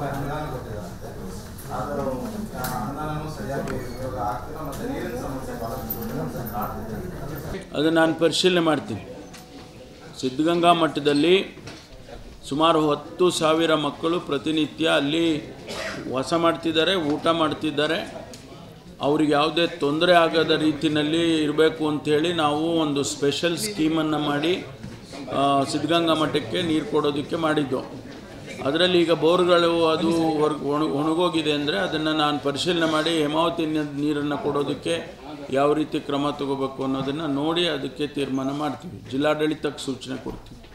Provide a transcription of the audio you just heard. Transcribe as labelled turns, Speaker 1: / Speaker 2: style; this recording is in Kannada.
Speaker 1: ಅನುದಾನ ಕೊಟ್ಟಿದ್ದಾರಂತೆ. ಆದರೂ ಅನುದಾನವೂ ಸರಿಯಾಗಿ ಉಪಯೋಗ ಆಗ್ತಿಲ್ಲ ಮತ್ತು ನೀರಿನ ಸಮಸ್ಯೆ ಭಾಳಷ್ಟು ಕಾಡ್ತಿದೆ.
Speaker 2: ಅದು ನಾನು ಪರಿಶೀಲನೆ ಮಾಡ್ತೀನಿ. ಸಿದ್ಧಗಂಗಾ ಮಠದಲ್ಲಿ ಸುಮಾರು 10,000 ಮಕ್ಕಳು ಪ್ರತಿನಿತ್ಯ ಅಲ್ಲಿ ವಾಸ ಮಾಡ್ತಿದ್ದಾರೆ, ಊಟ ಮಾಡ್ತಿದ್ದಾರೆ. ಅವ್ರಿಗೆ ಯಾವುದೇ ತೊಂದರೆ ಆಗದ ರೀತಿಯಲ್ಲಿ ಇರಬೇಕು ಅಂಥೇಳಿ ನಾವು ಒಂದು ಸ್ಪೆಷಲ್ ಸ್ಕೀಮನ್ನು ಮಾಡಿ ಸಿದ್ಧಗಂಗಾ ಮಠಕ್ಕೆ ನೀರು ಕೊಡೋದಕ್ಕೆ ಮಾಡಿದ್ದು. ಅದರಲ್ಲಿ ಈಗ ಬೋರ್ಗಳು ಅದು ಒಣಗೋಗಿದೆ ಅಂದರೆ ಅದನ್ನು ನಾನು ಪರಿಶೀಲನೆ ಮಾಡಿ ಹೇಮಾವತಿ ನೀರನ್ನು ಕೊಡೋದಕ್ಕೆ ಯಾವ ರೀತಿ ಕ್ರಮ ತಗೋಬೇಕು ಅನ್ನೋದನ್ನು ನೋಡಿ ಅದಕ್ಕೆ ತೀರ್ಮಾನ ಮಾಡ್ತೀವಿ. ಜಿಲ್ಲಾಡಳಿತಕ್ಕೆ ಸೂಚನೆ ಕೊಡ್ತೀವಿ.